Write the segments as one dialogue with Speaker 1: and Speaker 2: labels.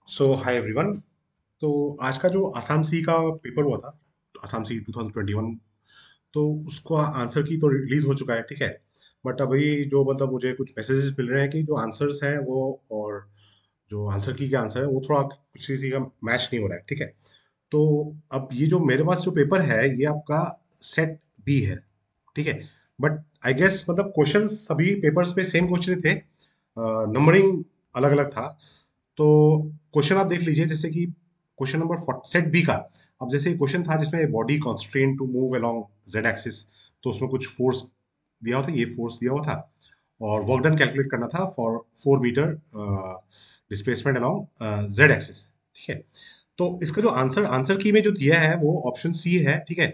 Speaker 1: सो hi everyone. तो आज का जो आसाम सी का पेपर हुआ था, आसाम सी 2021, तो उसको आंसर की तो रिलीज हो चुका है, ठीक है। बट अभी जो मतलब मुझे कुछ मैसेजेस मिल रहे हैं कि जो आंसर्स हैं वो, और जो आंसर की के आंसर है वो थोड़ा कुछ किसी का मैच नहीं हो रहा है, ठीक है। तो अब ये जो मेरे पास जो पेपर है ये आपका सेट बी है, ठीक है। बट आई गेस मतलब क्वेश्चन सभी पेपर्स पे सेम क्वेश्चन थे, नंबरिंग अलग अलग था। तो क्वेश्चन आप देख लीजिए, जैसे कि क्वेश्चन नंबर सेट बी का। अब जैसे क्वेश्चन था जिसमें body constrain to move along Z axis, तो उसमें कुछ फोर्स दिया हुआ था, ये फोर्स दिया हुआ था, और वर्क डन कैलकुलेट करना था for 4 metre displacement along Z axis, ठीक है। तो इसका जो आंसर आंसर की में जो दिया है वो ऑप्शन सी है, ठीक है।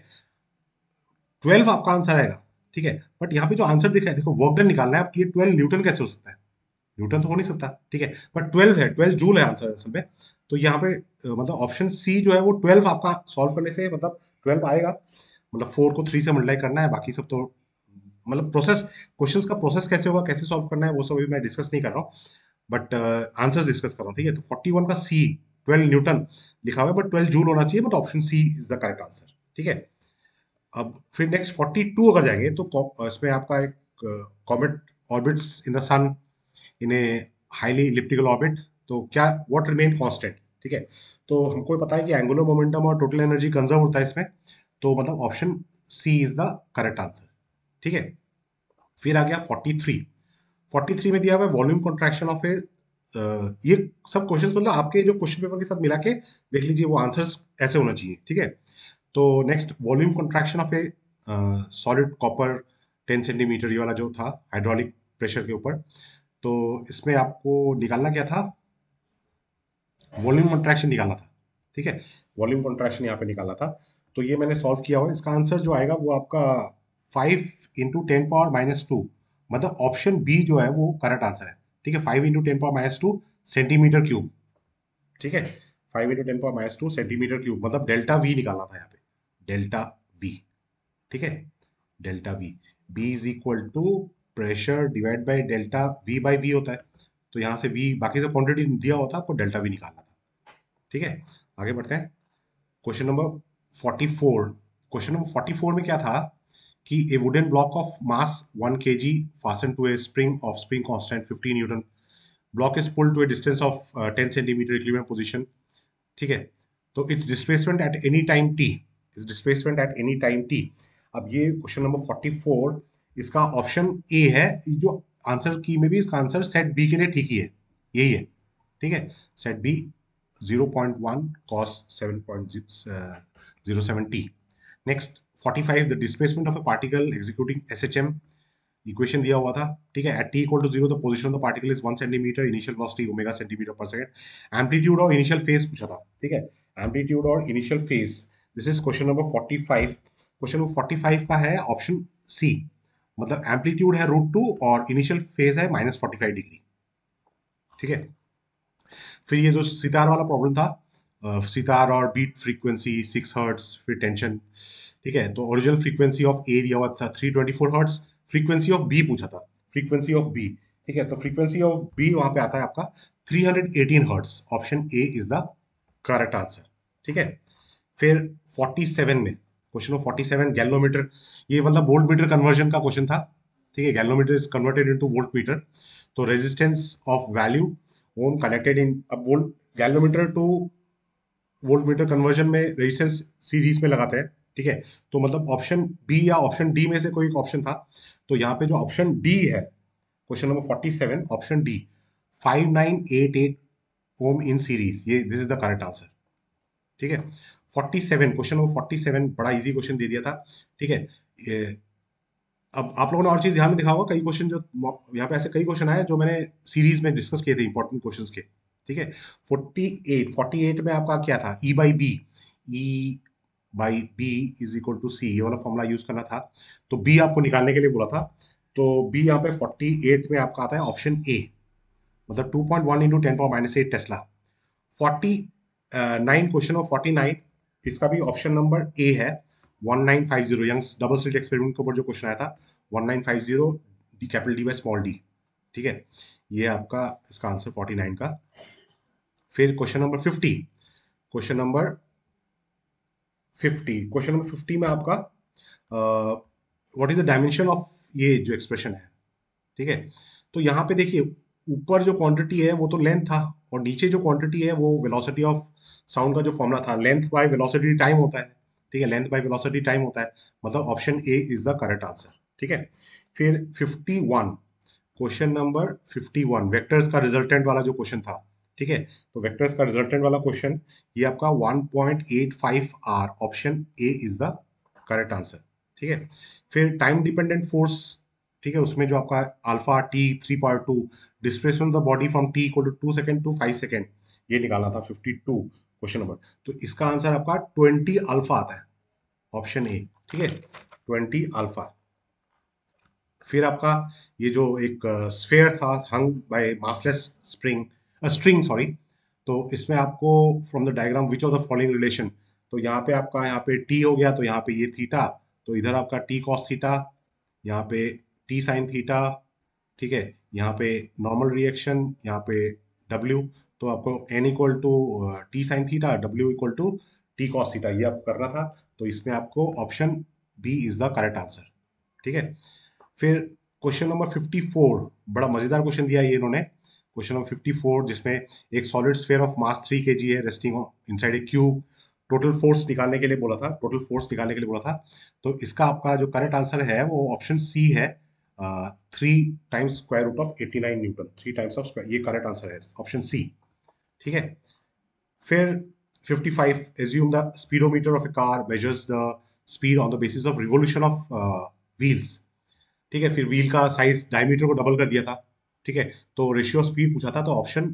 Speaker 1: 12 आपका आंसर आएगा, ठीक है। बट यहाँ पे जो आंसर दिखा है, देखो वर्क डन निकालना है, अब ये 12 न्यूटन कैसे हो सकता है? न्यूटन तो हो नहीं सकता, ठीक है। बट 12 है, 12 जूल है आंसर असल में। तो यहाँ पे मतलब ऑप्शन सी जो है वो 12 आपका सॉल्व करने से मतलब 12 आएगा। मतलब 4 को 3 से मल्टीप्लाई करना है, बाकी सब तो मतलब प्रोसेस, क्वेश्चंस का प्रोसेस कैसे होगा, कैसे सॉल्व करना है, वो सब अभी मैं डिस्कस नहीं कर रहा हूँ। बट आंसर्स डिस्कस कर रहा हूँ, ठीक है। तो 41 का सी, 12 न्यूटन लिखा हुआ है, बट 12 जूल होना चाहिए, but option C is the correct answer, ठीक है। अब फिर नेक्स्ट 42 अगर जाएंगे तो इसमें आपका एक comet orbits in the sun in a highly elliptical orbit, तो क्या व्हाट रिमेन कांस्टेंट, ठीक है। तो हमको पता है कि एंगुलर मोमेंटम और टोटल एनर्जी कंजर्व होता है इसमें, तो मतलब option C is the correct answer, ठीक है। फिर आ गया 43। 43 में दिया हुआ है वॉल्यूम कॉन्ट्रैक्शन ऑफ ए, ये सब क्वेश्चंस मतलब आपके जो क्वेश्चन पेपर के साथ मिला के देख लीजिए, वो आंसर्स ऐसे होना चाहिए, ठीक है। तो next volume contraction of a solid copper 10 centimetre, ये वाला जो था हाइड्रोलिक प्रेशर के ऊपर। तो इसमें आपको निकालना क्या था? वॉल्यूम कॉन्ट्रैक्शन निकालना था, ठीक है। वॉल्यूम कॉन्ट्रैक्शन यहाँ पे निकालना था। तो ये मैंने सॉल्व किया हुआ है। इसका आंसर जो आएगा वो आपका 5 × 10⁻², मतलब ऑप्शन बी जो है वो करेक्ट आंसर है, ठीक है। 5 × 10⁻² सेंटीमीटर क्यूब, ठीक है। 5 × 10⁻² सेंटीमीटर क्यूब, मतलब डेल्टा वी निकालना था यहाँ पे, डेल्टा वी, ठीक है। Delta V, B is equal to pressure divide by delta V by V होता है। तो यहाँ से वी बाकी से क्वांटिटी दिया होता, आपको डेल्टा वी निकालना था, ठीक है। आगे बढ़ते हैं। Question number 44। क्वेश्चन नंबर 44 में क्या था कि a wooden block of mass 1 kg fastened to a spring of spring constant 50 newton, block is pulled to a distance of 10 centimetre equilibrium position, ठीक है। तो its displacement at any time T, its displacement at any time T. अब ये question number 44, इसका option A है। ये जो answer की में भी इसका आंसर सेट बी के लिए ठीक ही है, यही है, ठीक है। Set B 0.1 cos 7.07 T. Next 45, the displacement of a particle executing SHM, equation दिया हुआ था, ठीक है। At T equal to zero the position of the particle is 1 centimetre, initial velocity omega centimetre per second, amplitude और initial phase पूछा था, ठीक है। एम्पलीट्यूड और initial phase, this is question number 45। Question number 45 का है ऑप्शन सी, मतलब amplitude है √2 और इनिशियल फेज है -45 डिग्री, ठीक है। फिर ये जो सितार वाला प्रॉब्लम था, सितार और बीट फ्रीक्वेंसी 6 हर्ट्स, फिर टेंशन, ठीक है। तो ओरिजिनल फ्रीक्वेंसी ऑफ ए दिया हुआ था 324 हर्ट्स, फ्रीक्वेंसी ऑफ बी पूछा था, फ्रीक्वेंसी ऑफ बी, ठीक है। तो फ्रीक्वेंसी ऑफ बी वहां पे आता है आपका 318 hertz, option A is the correct answer, ठीक है। फिर 47 में, क्वेश्चन नंबर 47, गैल्वोमीटर, ये मतलब वोल्ट मीटर कन्वर्जन का क्वेश्चन था, ठीक है। Galvanometer is converted into voltmeter, तो resistance of value ohm connected in, अब volt galvanometer to voltmeter conversion में रेजिस्टेंस सीरीज में लगाते हैं, ठीक है। तो मतलब ऑप्शन बी या ऑप्शन डी में से कोई एक ऑप्शन था। तो यहाँ पे जो ऑप्शन डी है, question number 47 option D, 5988 ohm in series, ये this is the correct answer, ठीक है। 47, क्वेश्चन नंबर 47 बड़ा इजी क्वेश्चन दे दिया था, ठीक है। अब आप लोगों ने और चीज ध्यान में दिखा होगा, कई क्वेश्चन जो यहाँ पे ऐसे कई क्वेश्चन आए जो मैंने सीरीज में डिस्कस किए थे, इंपॉर्टेंट क्वेश्चंस के, ठीक है। 48 में आपका क्या था? E by B, E by B is equal to C, ये वाला फॉर्मूला यूज करना था। तो बी आपको निकालने के लिए बोला था। तो बी यहाँ पे 48 में आपका आता है ऑप्शन ए, मतलब 2.1 इंटू 10⁻⁸ टेस्ला। 49, क्वेश्चन ऑफ 49, इसका भी ऑप्शन नंबर ए है। 1950 यंग्स डबल स्लिट एक्सपेरिमेंट के ऊपर जो क्वेश्चन आया था, 1950 D capital D by small D, ठीक है। ये आपका इसका आंसर 49 का। फिर क्वेश्चन नंबर 50, क्वेश्चन नंबर 50 में आपका what is the dimension of ये जो एक्सप्रेशन है, ठीक है। तो यहाँ पे देखिए, ऊपर जो क्वांटिटी है वो तो लेंथ था, और नीचे जो क्वांटिटी है वो वेलोसिटी ऑफ साउंड का जो फॉर्मूला था, लेंथ बाय वेलोसिटी टाइम होता है, ठीक है, लेंथ बाय वेलोसिटी टाइम होता है, मतलब option A is the correct answer, ठीक है। फिर 51, क्वेश्चन नंबर 51 वेक्टर्स का रिजल्टेंट वाला जो क्वेश्चन था, ठीक है। तो वेक्टर्स का रिजल्टेंट वाला क्वेश्चन, ये आपका 1.85 R, option A is the correct answer, ठीक है। फिर टाइम डिपेंडेंट फोर्स, ठीक है, उसमें जो आपका alpha T 3/2 displacement of the body from T equal to 2 second to 5 second, ये निकालना था 52 क्वेश्चन नंबर। तो इसका आंसर आपका 20 अल्फा आता है, ऑप्शन ए, ठीक है, 20 अल्फा। फिर आपका ये जो एक स्फेयर था hung by massless spring string, sorry, तो इसमें आपको from the diagram which of the following relation, तो यहाँ पे आपका, यहाँ पे टी हो गया, तो यहाँ पे ये थीटा, तो इधर आपका टी कॉस थीटा, यहाँ पे टी साइन थीटा, ठीक है, यहाँ पे नॉर्मल रिएक्शन, यहाँ पे डब्ल्यू, तो आपको N equal to T sine theta, W equal to T cos theta, ये आपको करना था। तो इसमें आपको option B is the correct answer, ठीक है। फिर क्वेश्चन नंबर 54, बड़ा मजेदार क्वेश्चन दिया है ये इन्होंने, क्वेश्चन नंबर 54, जिसमें एक solid sphere of mass 3 kg है, resting inside a cube, total force निकालने के लिए बोला था, टोटल फोर्स निकालने के लिए बोला था। तो इसका आपका जो करेक्ट आंसर है वो ऑप्शन सी है, 3 times square root of 89 newton, 3 times of square, ये करेक्ट आंसर है, ऑप्शन सी, ठीक है। फिर 55, assume the speedometer of a car measures the speed on the basis of revolution of wheels, ठीक है। फिर व्हील का साइज डायमीटर को डबल कर दिया था, ठीक है, तो रेशियो स्पीड पूछा था, तो ऑप्शन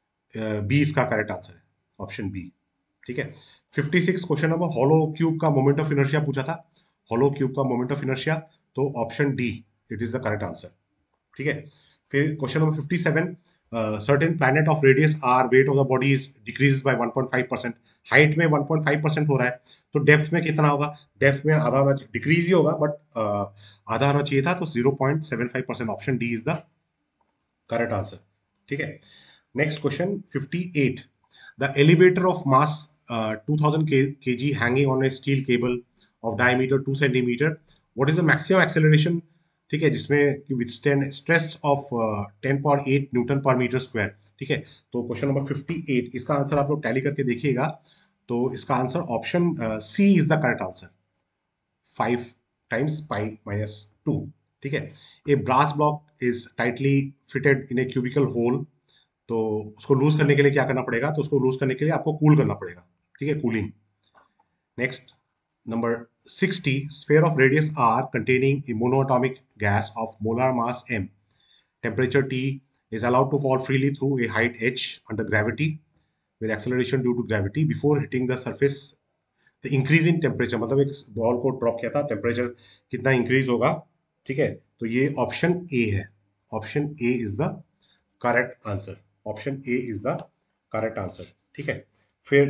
Speaker 1: बी इसका करेक्ट आंसर है, ऑप्शन बी, ठीक है। 56 क्वेश्चन नंबर, हॉलो क्यूब का मोमेंट ऑफ इनर्शिया पूछा था, हॉलो क्यूब का मोमेंट ऑफ इनर्शिया, तो option D it is the correct answer, ठीक है। फिर question number 57, certain planet of radius R weight of the body is decrease by 1.5%, height में 1.5% हो रहा है, तो डेप्थ में कितना होगा, डेप्थ में आधा होना, डिक्रीज ही होगा, बट आधा होना चाहिए था, तो 0.75%, option D is the correct answer, ठीक है। Next question 58, the elevator of mass 2000 kg hanging on a steel cable of diameter 2 centimetre, what is the maximum acceleration, ठीक है, जिसमें withstand stress of 10 power 8 newton per metre square, ठीक है। तो question number 58, इसका answer आप लोग tally करके देखिएगा, तो इसका answer option C is the correct answer, 5 times pi minus 2, ठीक है। A brass block is tightly fitted in a cubical hole, तो उसको लूज करने के लिए क्या करना पड़ेगा, तो उसको लूज करने के लिए आपको कूल करना पड़ेगा, ठीक है, cooling. Next number 60, sphere of radius r containing a monoatomic gas of molar mass m, temperature T, is allowed to fall freely through a height h under gravity with acceleration due to gravity before hitting the surface, the increase in temperature, मतलब एक ball को drop किया था, temperature कितना increase होगा, ठीक है, तो ये ऑप्शन ए है, option A is the correct answer, option A is the correct answer, ठीक है। फिर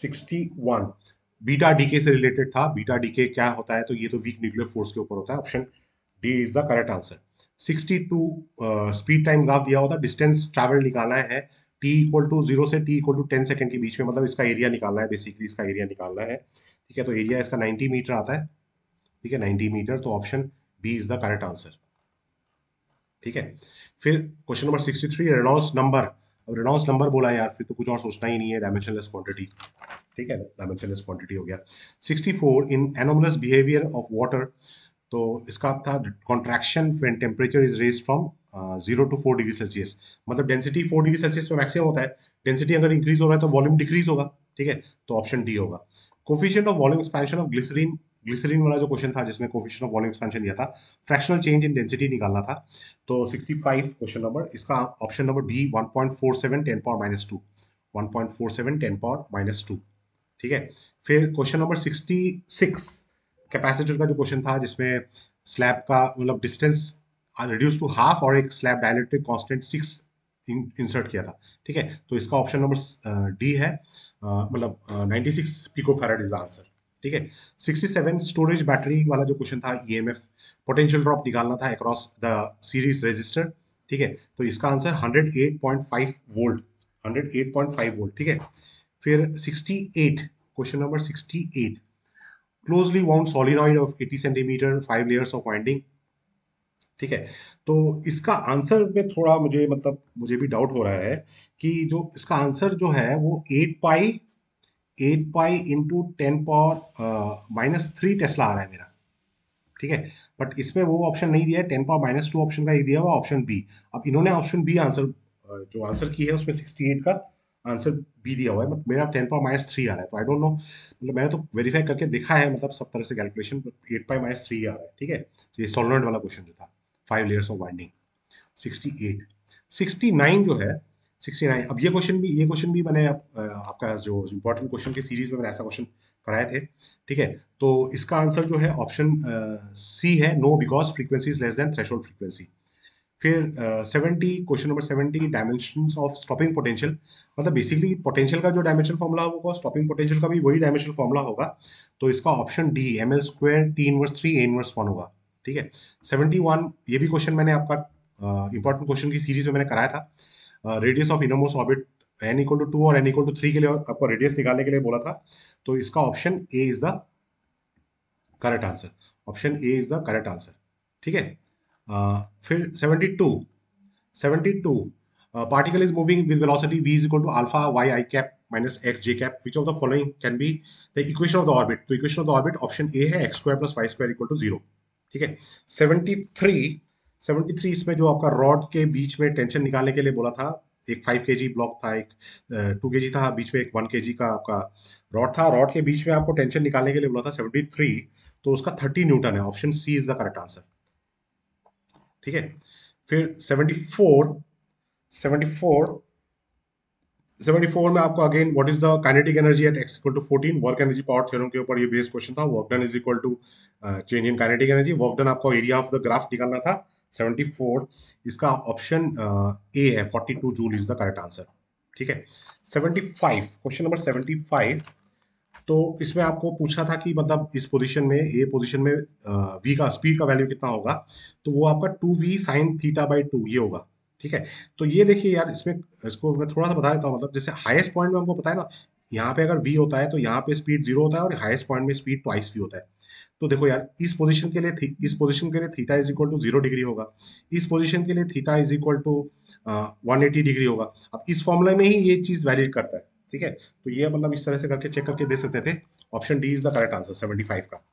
Speaker 1: 61, बीटा डीके से रिलेटेड था, बीटा डीके क्या होता है, तो ये तो वीक न्यूक्लियर फोर्स के ऊपर होता है, option D is the correct answer. 62, speed time graph दिया होता है, डिस्टेंस ट्रैवल निकालना है, टी इक्वल टू 0 से टी इक्वल टू 10 सेकेंड के बीच में, मतलब इसका एरिया निकालना है, बेसिकली इसका एरिया निकालना है, ठीक है, तो एरिया इसका 90 मीटर आता है, ठीक है, 90 मीटर, तो option B is the correct answer, ठीक है। फिर क्वेश्चन नंबर 63, रेनॉल्ड्स नंबर, अब रेनॉल्ड्स नंबर बोला यार, फिर तो कुछ और सोचना ही नहीं है, डायमेंशनलेस क्वांटिटी, ठीक है, डायमेंशनलेस क्वांटिटी हो गया। 64, in anomalous behaviour of water, तो इसका था contraction when temperature is raise from 0 to 4 degree Celsius, मतलब डेंसिटी 4 डिग्री सेल्सियस में मैक्सिमम होता है, डेंसिटी अगर इंक्रीज हो रहा है तो वॉल्यूम डिक्रीज होगा, ठीक है, तो ऑप्शन डी होगा। Coefficient of volume expansion of glycerine, glycerine वाला जो क्वेश्चन था जिसमें कोफिशिएंट ऑफ वॉल्यूम एक्सपेंशन दिया था, फ्रैक्शनल चेंज इन डेंसिटी निकालना था, तो 65 क्वेश्चन नंबर, इसका option number B 1.47 10 power minus two, 1.47 10 power minus two, ठीक है। फिर क्वेश्चन नंबर 66, कैपेसिटर का जो क्वेश्चन था, जिसमें स्लैब का मतलब डिस्टेंस रिड्यूस टू हाफ और एक स्लैब डायलेक्ट्रिक कांस्टेंट 6 इंसर्ट किया था, ठीक है, तो इसका ऑप्शन नंबर डी है, मतलब 96 picofarad is the answer, ठीक है। 67, स्टोरेज बैटरी वाला जो क्वेश्चन था, ईएमएफ पोटेंशियल ड्रॉप निकालना था अक्रॉस द सीरीज रेजिस्टर, ठीक है, तो इसका आंसर 108.5 वोल्ट 108.5 वोल्ट, ठीक है। फिर 68, question number 68, closely wound solenoid of 80 centimetre, 5 layers of winding, ठीक है। तो इसका आंसर में थोड़ा मुझे मतलब मुझे भी डाउट हो रहा है कि जो इसका आंसर जो है वो 8 पाई इंटू 10 पावर -3 टेस्ला आ रहा है मेरा, ठीक है। बट इसमें वो ऑप्शन नहीं दिया है, 10 पावर -2 ऑप्शन का ही दिया हुआ ऑप्शन बी। अब इन्होंने ऑप्शन बी आंसर जो आंसर की है उसमें 68 का आंसर बी दिया हुआ है, बट मेरा 10 पावर -3 आ रहा है, तो आई डोंट नो, मतलब मैंने तो वेरीफाई करके देखा है, मतलब सब तरह से कैलकुलेशन, 8 पाई -3 आ रहा है, ठीक है। तो ये सॉलोनॉइड वाला क्वेश्चन जो था, 5 लेयर्स ऑफ वाइंडिंग। 68, 69 जो है, 69, अब ये क्वेश्चन भी मैंने आपका जो इंपॉर्टेंट क्वेश्चन की सीरीज में मैंने ऐसा क्वेश्चन कराए थे, ठीक है। तो इसका आंसर जो है ऑप्शन सी है, no because frequency is less than threshold frequency. फिर 70, question number 70, dimensions of stopping potential, मतलब बेसिकली पोटेंशियल का जो डायमेंशन फॉर्मूला होगा स्टॉपिंग पोटेंशियल का भी वही डायमेंशन फॉर्मूला होगा। तो इसका option D, ml² T−3 A−1 होगा, ठीक है। 71, ये भी क्वेश्चन मैंने आपका इंपॉर्टेंट क्वेश्चन की सीरीज में मैंने कराया था। Radius of innermost orbit n = 2 और n = 3 के लिए, और आपको रेडियस निकालने के लिए बोला था। तो इसका option A is the correct answer, option A is the correct answer, ठीक है। फिर 72, 72, particle is moving with velocity v is equal to alpha y I cap minus x j cap, which of the following can be the equation of the orbit? तो equation of the orbit option A है, x² + y² = 0, ठीक है। 73, 73, इसमें जो आपका rod के बीच में tension निकालने के लिए बोला था, एक 5 kg ब्लॉक था, एक 2 kg था, बीच में एक 1 kg का आपका रॉड था, रॉड के बीच में आपको टेंशन निकालने के लिए बोला था 73, तो उसका 30 न्यूटन है, option C is the correct answer, ठीक है। फिर 74, 74, 74 में आपको again what is the kinetic energy at x = 14, work energy power theorem के ऊपर ये बेस क्वेश्चन था। Work done is equal to change in kinetic energy, work done आपको एरिया ऑफ द ग्राफ निकालना था। 74, इसका ऑप्शन ए है, 42 joule is the correct answer, ठीक है। 75, क्वेश्चन नंबर 75, तो इसमें आपको पूछा था कि मतलब इस पोजीशन में, ए पोजीशन में वी का स्पीड का वैल्यू कितना होगा, तो वो आपका 2v sin θ/2 ये होगा, ठीक है। तो ये देखिए यार, इसमें इसको मैं थोड़ा सा बता देता हूँ, मतलब जैसे हाईएस्ट पॉइंट में हमको पता है ना, यहाँ पे अगर v होता है तो यहाँ पे स्पीड 0 होता है, और हाईएस्ट पॉइंट में स्पीड ट्वाइस v होता है। तो देखो यार, इस पोजीशन के लिए theta is equal to 0 degree होगा, इस पोजीशन के लिए theta is equal to 180 degree होगा। अब इस फॉर्मूला में ही ये चीज वैलिड करता है, ठीक है। तो ये मतलब इस तरह से करके चेक करके दे सकते थे, option D is the correct answer 75 का।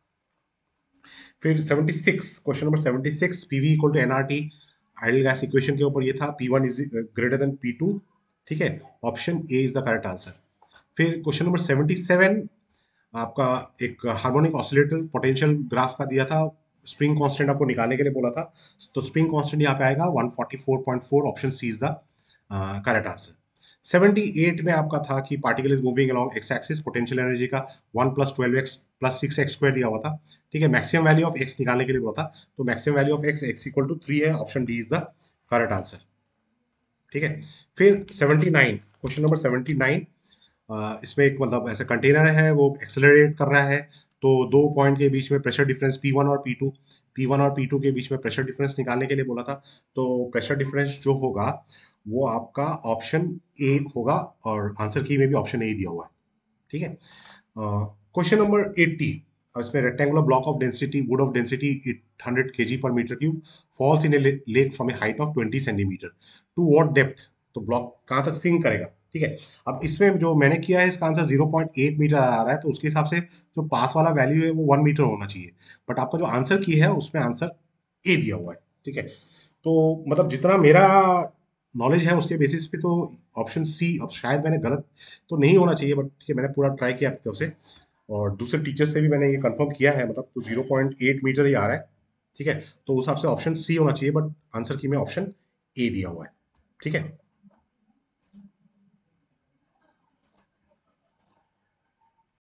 Speaker 1: फिर 76, question number 76, PV equal to NRT, ideal gas equation के ऊपर ये था, P1 is greater than P2, ठीक है। Option A is the correct answer. फिर क्वेश्चन नंबर 77, आपका एक हार्मोनिक ऑसिलेटर पोटेंशियल ग्राफ का दिया था, स्प्रिंग कांस्टेंट आपको निकालने के लिए बोला था। तो स्प्रिंग कांस्टेंट यहाँ पे आएगा 144.4, option C is the correct answer. 78 में आपका था कि particle is moving along X axis, potential energy का 1 + 12x + 6x² दिया हुआ था, ठीक है। मैक्सिमम वैल्यू ऑफ एक्स निकालने के लिए बोला था, तो मैक्सिमम वैल्यू ऑफ एक्स = 3 है, option D is the correct answer, ठीक है। फिर 79, क्वेश्चन नंबर 79, इसमें एक मतलब ऐसा कंटेनर है, वो एक्सेलरेट कर रहा है, तो दो पॉइंट के बीच में प्रेशर डिफरेंस P1 और P2 के बीच में प्रेशर डिफरेंस निकालने के लिए बोला था। तो प्रेशर डिफरेंस जो होगा वो आपका ऑप्शन ए होगा, और आंसर की में भी ऑप्शन ए दिया हुआ है, ठीक है। क्वेश्चन नंबर 80, इसमें rectangular block of density, wood of density 800 kg/m³ falls in a lake from a height of 20 centimetre, to what depth? तो ब्लॉक कहाँ तक सिंक करेगा, ठीक है। अब इसमें जो मैंने किया है इसका आंसर 0.8 मीटर आ रहा है, तो उसके हिसाब से जो पास वाला वैल्यू है वो 1 मीटर होना चाहिए, बट आपका जो आंसर की है उसमें आंसर ए दिया हुआ है, ठीक है। तो मतलब जितना मेरा नॉलेज है उसके बेसिस पे तो ऑप्शन सी, अब शायद मैंने गलत तो नहीं होना चाहिए, बट ठीक है, मैंने पूरा ट्राई किया अपनी तरफ से, और दूसरे टीचर से भी मैंने ये कंफर्म किया है, मतलब तो 0.8 मीटर ही आ रहा है, ठीक है। तो उस हिसाब से ऑप्शन सी होना चाहिए, बट आंसर की में ऑप्शन ए दिया हुआ है, ठीक है।